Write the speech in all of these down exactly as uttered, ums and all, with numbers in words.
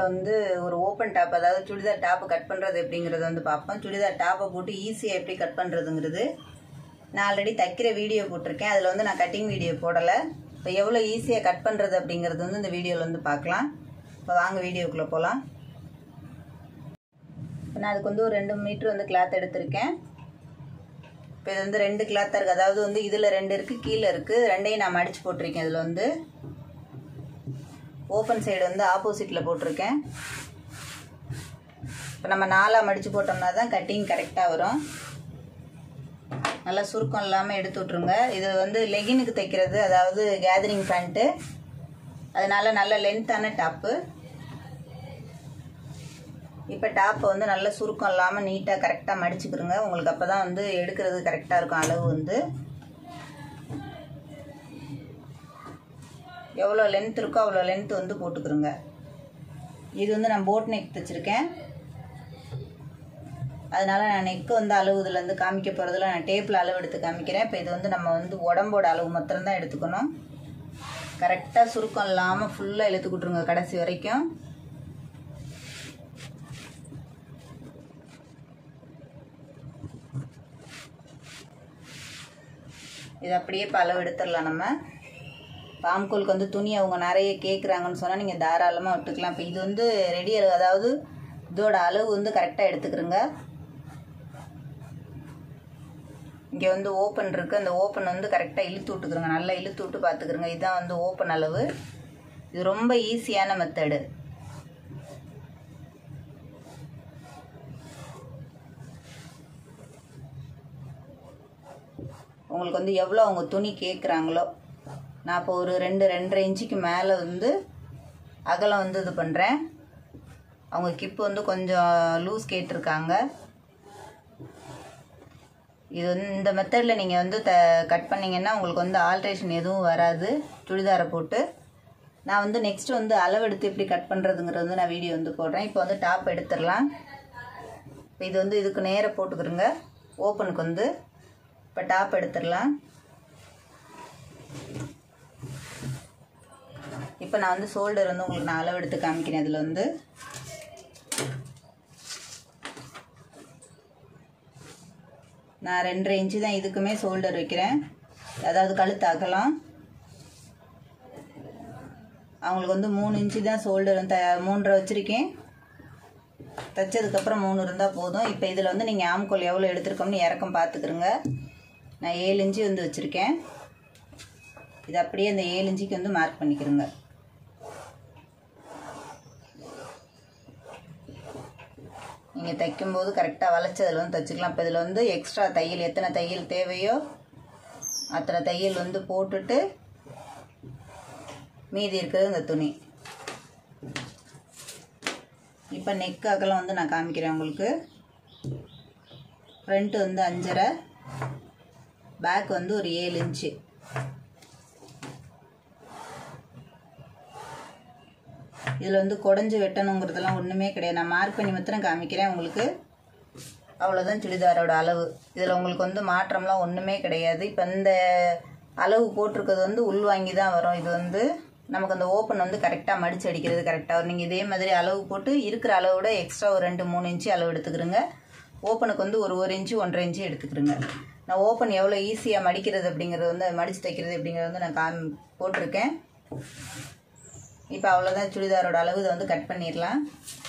வந்து ஒரு open top, அதாவது சுடிதார் டாப்பு கட் பண்ணுறது எப்படிங்கிறது வந்து பார்ப்போம். சுடிதார் டாப்பை போட்டு ஈஸியாக எப்படி கட் பண்ணுறதுங்கிறது நான் ஆல்ரெடி தைக்கிற வீடியோ போட்டிருக்கேன். அதில் வந்து நான் கட்டிங் வீடியோ போடலை. இப்போ எவ்வளோ ஈஸியாக கட் பண்ணுறது அப்படிங்கிறது வந்து இந்த வீடியோவில் வந்து பார்க்கலாம். இப்போ வாங்க வீடியோக்குள்ளே போகலாம். இப்போ நான் அதுக்கு வந்து ஒரு ரெண்டு மீட்ரு வந்து கிளாத் எடுத்திருக்கேன். இப்போ இது வந்து ரெண்டு கிளாத்தாக இருக்குது, அதாவது வந்து இதில் ரெண்டு இருக்குது, கீழே இருக்குது. ரெண்டையும் நான் மடித்து போட்டிருக்கேன். இதில் வந்து ஓப்பன் சைடு வந்து ஆப்போசிட்டில் போட்டிருக்கேன். இப்போ நம்ம நாலாக மடித்து போட்டோம்னா தான் கட்டிங் கரெக்டாக வரும். நல்லா சுருக்கம் இல்லாமல் எடுத்து விட்ருங்க. இது வந்து லெகினுக்கு தைக்கிறது, அதாவது கேதரிங் பேண்ட்டு, அதனால நல்ல லென்த்தான டாப்பு. இப்போ டாப்பை வந்து நல்ல சுருக்கம் இல்லாமல் நீட்டாக கரெக்டாக மடிச்சுக்கிறோங்க. உங்களுக்கு அப்போ தான் வந்து எடுக்கிறது கரெக்டாக இருக்கும். அளவு வந்து எவ்வளோ லென்த் இருக்கோ அவ்வளோ லென்த் வந்து போட்டுக்கிறோங்க. இது வந்து நான் போட் நெக் தைச்சிருக்கேன், அதனால் நான் நெக்கு வந்து அளவு இதில் வந்து காமிக்க போகிறதுல நான் டேப்பில் அளவு எடுத்து காமிக்கிறேன். இப்போ இது வந்து நம்ம வந்து உடம்போட அளவு மாத்திரம்தான் எடுத்துக்கணும். கரெக்டாக சுருக்கம் இல்லாமல் ஃபுல்லாக இழுத்துக்கிட்டுருங்க கடைசி வரைக்கும். இது அப்படியே இப்போ அளவு எடுத்துடலாம். நம்ம பாம்கோலுக்கு வந்து துணி அவங்க நிறைய கேட்குறாங்கன்னு சொன்னால் நீங்கள் தாராளமாக விட்டுக்கலாம். இப்போ இது வந்து ரெடி அளவு, அதாவது இதோட அளவு வந்து கரெக்டாக எடுத்துக்கிறோங்க. இங்கே வந்து ஓப்பன் இருக்குது, அந்த ஓப்பன் வந்து கரெக்டாக இழுத்து விட்டுக்குறோங்க. நல்லா இழுத்து விட்டு பார்த்துக்குறோங்க. இதுதான் வந்து ஓப்பன் அளவு. இது ரொம்ப ஈஸியான மெத்தடு. உங்களுக்கு வந்து எவ்வளோ அவங்க துணி கேட்குறாங்களோ, நான் இப்போ ஒரு ரெண்டு ரெண்டரை இன்ச்சுக்கு மேலே வந்து அகலம் வந்து இது பண்ணுறேன். அவங்க கிப்பு வந்து கொஞ்சம் லூஸ் கேட்டிருக்காங்க. இது வந்து இந்த மெத்தடில் நீங்கள் வந்து த கட் பண்ணிங்கன்னா உங்களுக்கு வந்து ஆல்ட்ரேஷன் எதுவும் வராது சுடிதாரை போட்டு. நான் வந்து நெக்ஸ்ட்டு வந்து அளவெடுத்து எப்படி கட் பண்ணுறதுங்கிறது வந்து நான் வீடியோ வந்து போடுறேன். இப்போ வந்து டாப் எடுத்துடலாம். இப்போ இது வந்து இதுக்கு நேராக போட்டுக்கிறோங்க ஓப்பனுக்கு வந்து. இப்போ டாப் எடுத்துடலாம். இப்போ நான் வந்து ஷோல்டர் வந்து உங்களுக்கு நான் அளவு எடுத்து காமிக்கிறேன். இதில் வந்து நான் ரெண்டரை இன்ச்சு தான் இதுக்குமே ஷோல்டர் வைக்கிறேன், அதாவது கழுத்து அகலம். அவங்களுக்கு வந்து மூணு இன்ச்சு தான் ஷோல்டர் த மூன்றரை வச்சுருக்கேன். தைச்சதுக்கப்புறம் மூணு இருந்தால் போதும். இப்போ இதில் வந்து நீங்கள் ஆம்கோல் எவ்வளோ எடுத்துருக்கோம்னு இறக்கம் பார்த்துக்குறோங்க. நான் ஏழு இன்ச்சு வந்து வச்சுருக்கேன். இது அப்படியே அந்த ஏழு இன்ச்சுக்கு வந்து மார்க் பண்ணிக்கிறோங்க. நீங்கள் தைக்கும்போது கரெக்டாக வளைச்சதில் வந்து தைச்சிக்கலாம். இப்போ இதில் வந்து எக்ஸ்ட்ரா தையல் எத்தனை தையல் தேவையோ அத்தனை தையல் வந்து போட்டுட்டு மீதி இருக்கிறது இந்த துணி. இப்போ நெக் அகலம் வந்து நான் காமிக்கிறேன் உங்களுக்கு. ஃப்ரண்ட்டு வந்து அஞ்சரை, பேக் வந்து ஒரு ஏழு இன்ச்சு. இதில் வந்து குடஞ்சி வெட்டணுங்கிறதெல்லாம் ஒன்றுமே கிடையாது. நான் மார்க் பண்ணி மாத்திரம் காமிக்கிறேன் உங்களுக்கு. அவ்வளோதான் சுடிதாரோட அளவு. இதில் உங்களுக்கு வந்து மாற்றம்லாம் ஒன்றுமே கிடையாது. இப்போ இந்த அளவு போட்டிருக்கிறது வந்து உள்வாங்கி தான் வரும். இது வந்து நமக்கு அந்த ஓப்பன் வந்து கரெக்டாக மடித்து அடிக்கிறது கரெக்டாக வரும். நீங்கள் இதே மாதிரி அளவு போட்டு இருக்கிற அளவோட எக்ஸ்ட்ரா ஒரு ரெண்டு மூணு இன்ச்சு அளவு எடுத்துக்கிறோங்க. ஓப்பனுக்கு வந்து ஒரு ஒரு இன்ச்சு ஒன்றரை இன்ச்சு எடுத்துக்கிறோங்க. நான் ஓப்பன் எவ்வளோ ஈஸியாக மடிக்கிறது அப்படிங்கிறது வந்து மடித்து தைக்கிறது அப்படிங்கிறது வந்து நான் காமி போட்டிருக்கேன். இப்போ அவ்வளோதான் சுடிதாரோட அளவு. இதை வந்து கட் பண்ணிடலாம்.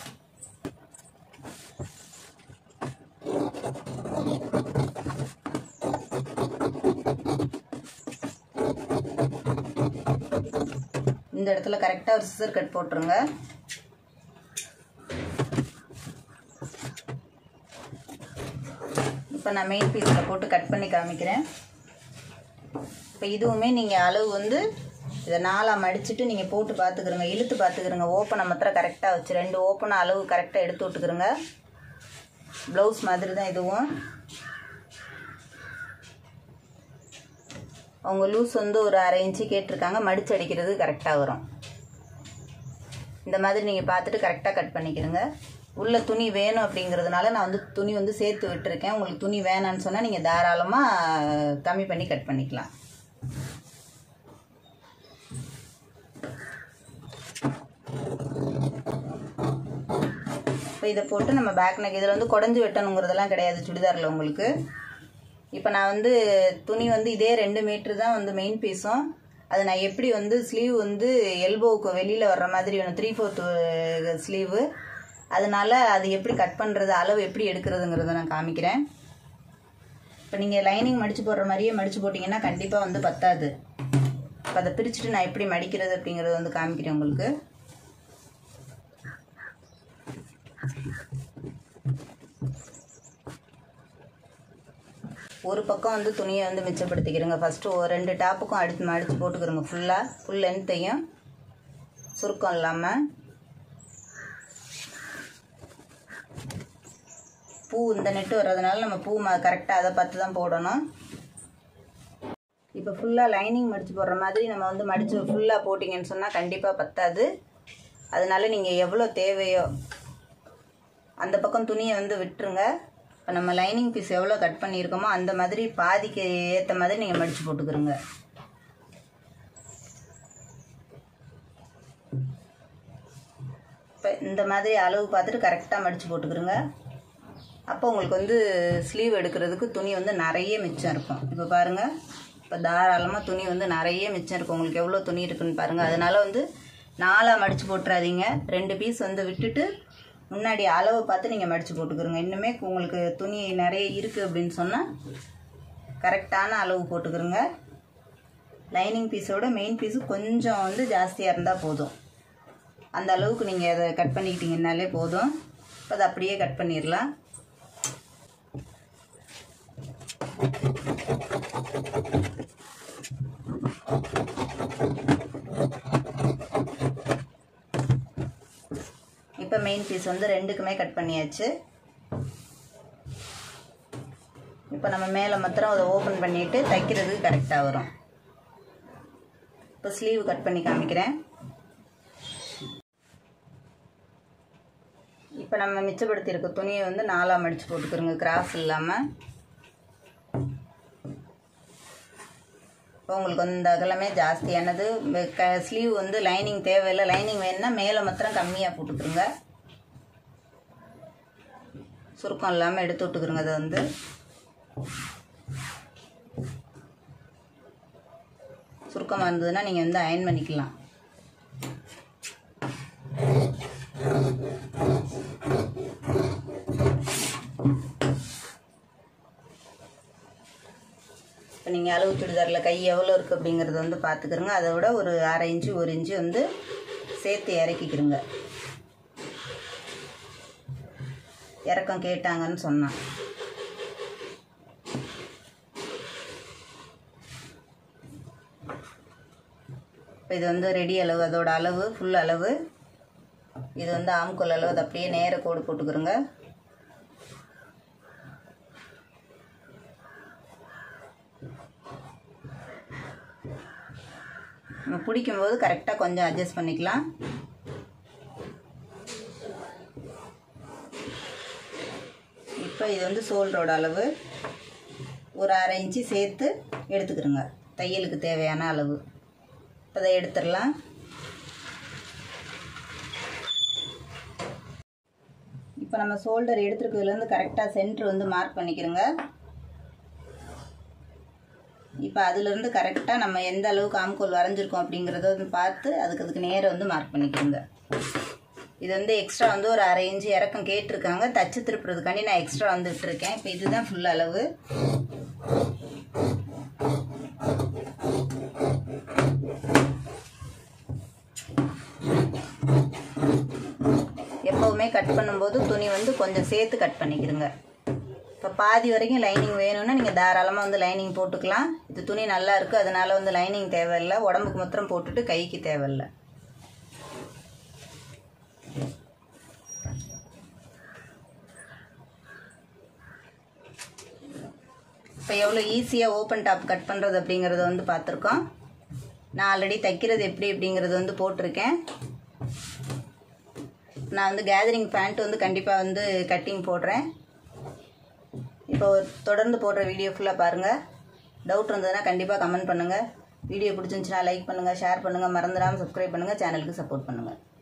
இந்த இடத்துல கரெக்டாக ஒரு சிசர் கட் போட்டுருங்க. இப்போ நான் மெயின் பீஸில் போட்டு கட் பண்ணி காமிக்கிறேன். இப்போ இதுவுமே நீங்கள் அளவு வந்து இதை நாலாக மடிச்சுட்டு நீங்கள் போட்டு பார்த்துக்கிறோங்க, இழுத்து பார்த்துக்கிறோங்க. ஓப்பனை மாத்திரம் கரெக்டாக வச்சு ரெண்டு ஓப்பனை அளவு கரெக்டாக எடுத்து விட்டுக்கிறோங்க. ப்ளவுஸ் மாதிரி தான் இதுவும். அவங்க லூஸ் வந்து ஒரு அரை இன்ச்சு கேட்டிருக்காங்க, மடிச்சு அடிக்கிறது கரெக்டாக வரும். இந்த மாதிரி நீங்கள் பார்த்துட்டு கரெக்டாக கட் பண்ணிக்கிறோங்க. உள்ள துணி வேணும் அப்படிங்கிறதுனால நான் வந்து துணி வந்து சேர்த்து விட்டுருக்கேன். உங்களுக்கு துணி வேணான்னு சொன்னால் நீங்கள் தாராளமாக கம்மி பண்ணி கட் பண்ணிக்கலாம். இதை போட்டு நம்ம பேக் நெக் இதில் வந்து குடஞ்சி வெட்டணுங்கிறதெல்லாம் கிடையாது சுடிதாரில் உங்களுக்கு. இப்போ நான் வந்து துணி வந்து இதே ரெண்டு மீட்ரு தான் வந்து மெயின் பீஸும், அது நான் எப்படி வந்து ஸ்லீவ் வந்து எல்போவுக்கு வெளியில் வர்ற மாதிரி வேணும், த்ரீ ஃபோர்த்து ஸ்லீவு, அதனால அது எப்படி கட் பண்ணுறது, அளவு எப்படி எடுக்கிறதுங்கிறத நான் காமிக்கிறேன். இப்போ நீங்கள் லைனிங் மடித்து போடுற மாதிரியே மடித்து போட்டிங்கன்னா கண்டிப்பாக வந்து பத்தாது. இப்போ அதை பிரிச்சுட்டு நான் எப்படி மடிக்கிறது அப்படிங்கிறத வந்து காமிக்கிறேன் உங்களுக்கு. ஒரு பக்கம் வந்து துணியை வந்து மிச்சப்படுத்திக்கிறோங்க. ஃபஸ்ட்டு ஒரு ரெண்டு டாப்புக்கும் அடித்து மடித்து போட்டுக்கிறோங்க ஃபுல்லாக, ஃபுல் லென்த்தையும் சுருக்கம் இல்லாமல். பூ இந்த நெட்டு வர்றதுனால நம்ம பூ கரெக்டாக அதை பார்த்து தான் போடணும். இப்போ ஃபுல்லாக லைனிங் மடித்து போடுற மாதிரி நம்ம வந்து மடித்து ஃபுல்லாக போட்டிங்கன்னு சொன்னால் கண்டிப்பாக பத்தாது. அதனால நீங்கள் எவ்வளோ தேவையோ அந்த பக்கம் துணியை வந்து விட்டுருங்க. இப்போ நம்ம லைனிங் பீஸ் எவ்வளோ கட் பண்ணியிருக்கோமோ அந்த மாதிரி பாதிக்கு ஏற்ற மாதிரி நீங்கள் மடித்து போட்டுக்கிறோங்க. இப்போ இந்த மாதிரி அளவு பார்த்துட்டு கரெக்டாக மடித்து போட்டுக்கிறோங்க. அப்போ உங்களுக்கு வந்து ஸ்லீவ் எடுக்கிறதுக்கு துணி வந்து நிறைய மிச்சம் இருக்கும். இப்போ பாருங்கள், இப்போ தாராளமாக துணி வந்து நிறைய மிச்சம் இருக்கும். உங்களுக்கு எவ்வளோ துணி இருக்குன்னு பாருங்கள். அதனால் வந்து நாலாக மடித்து போட்டுறாதீங்க. ரெண்டு பீஸ் வந்து விட்டுட்டு முன்னாடி அளவு பார்த்து நீங்கள் மடித்து போட்டுக்கிறோங்க. இன்னுமே உங்களுக்கு துணி நிறைய இருக்குது அப்படின்னு சொன்னால் கரெக்டான அளவு போட்டுக்கிறோங்க. லைனிங் பீஸோட மெயின் பீஸு கொஞ்சம் வந்து ஜாஸ்தியாக இருந்தால் போதும். அந்த அளவுக்கு நீங்கள் அதை கட் பண்ணிக்கிட்டீங்கன்னாலே போதும். இப்போ அதை அப்படியே கட் பண்ணிடலாம். இப்போ மெயின் பீஸ் வந்து ரெண்டுக்குமே கட் பண்ணியாச்சு. இப்போ நம்ம மேலே மாத்திரம் அதை ஓப்பன் பண்ணிவிட்டு தைக்கிறதுக்கு கரெக்டாக வரும். இப்போ ஸ்லீவ் கட் பண்ணி காமிக்கிறேன். இப்போ நம்ம மிச்சப்படுத்தியிருக்க துணியை வந்து நாலாக மடித்து போட்டுக்கிறோங்க, கிராஸ் இல்லாமல். இப்போ உங்களுக்கு வந்து அகலமே ஜாஸ்தியானது. க ஸ்லீவ் வந்து லைனிங் தேவையில்லை. லைனிங் வேணுன்னா மேலே மாத்திரம் கம்மியாக போட்டுக்கிறோங்க. சுருக்கம் இல்லாமல் எடுத்து விட்டுக்கிறோங்க. அதை வந்து சுருக்கமாக இருந்ததுன்னா நீங்கள் வந்து அயன் பண்ணிக்கலாம். இப்போ நீங்கள் அளவு சுடிதாரில் கை எவ்வளோ இருக்குது அப்படிங்கிறத வந்து பார்த்துக்கிறோங்க. அதை விட ஒரு அரை இன்ச்சு ஒரு இன்ச்சு வந்து சேர்த்து இறக்கிக்கிறோங்க. இறக்கம் கேட்டாங்கன்னு சொன்னான். இப்போ இது வந்து ரெடி அளவு, அதோட அளவு ஃபுல் அளவு. இது வந்து ஆம்கோல் அளவு. அது அப்படியே நேர கோடு போட்டுக்கிறோங்க. நம்ம பிடிக்கும்போது கரெக்டாக கொஞ்சம் அட்ஜஸ்ட் பண்ணிக்கலாம். இப்போ இது வந்து ஷோல்டரோட அளவு ஒரு அரை இன்ச்சு சேர்த்து எடுத்துக்கிறோங்க, தையலுக்கு தேவையான அளவு. இப்போ அதை எடுத்துடலாம். இப்போ நம்ம ஷோல்டர் எடுத்துருக்கிறதுலேருந்து கரெக்டாக சென்ட்ரு வந்து மார்க் பண்ணிக்கிறோங்க. இப்போ அதுலேருந்து கரெக்டாக நம்ம எந்த அளவுக்கு ஆம்கோல் வரைஞ்சிருக்கோம் அப்படிங்கிறத வந்து பார்த்து அதுக்கு அதுக்கு நேரம் வந்து மார்க் பண்ணிக்கிறோங்க. இது வந்து எக்ஸ்ட்ரா வந்து ஒரு அரை இன்ச்சு இறக்கம் கேட்டிருக்காங்க, தச்சு திருப்புறதுக்காண்டி நான் எக்ஸ்ட்ரா வந்து விட்டுருக்கேன். இப்போ இதுதான் ஃபுல் அளவு. எப்போவுமே கட் பண்ணும்போது துணி வந்து கொஞ்சம் சேர்த்து கட் பண்ணிக்கிறோங்க. இப்போ பாதி வரைக்கும் லைனிங் வேணும்னா நீங்கள் தாராளமாக வந்து லைனிங் போட்டுக்கலாம். இது துணி நல்லா இருக்குது, அதனால வந்து லைனிங் தேவையில்லை. உடம்புக்கு மாத்திரம் போட்டுட்டு கைக்கு தேவையில்லை. இப்போ எவ்வளோ ஈஸியாக ஓப்பன் டாப் கட் பண்ணுறது அப்படிங்கிறத வந்து பார்த்துருக்கோம். நான் ஆல்ரெடி தைக்கிறது எப்படி அப்படிங்கிறது வந்து போட்டிருக்கேன். நான் வந்து கேதரிங் பேண்ட் வந்து கண்டிப்பாக வந்து கட்டிங் போடுறேன். இப்போ தொடர்ந்து போடுற வீடியோ ஃபுல்லாக பாருங்கள். டவுட் இருந்ததுன்னா கண்டிப்பாக கமெண்ட் பண்ணுங்கள். வீடியோ பிடிச்சிருந்துச்சுன்னா லைக் பண்ணுங்கள், ஷேர் பண்ணுங்கள், மறந்துடாமல் சப்ஸ்கிரைப் பண்ணுங்கள், சேனலுக்கு சப்போர்ட் பண்ணுங்கள்.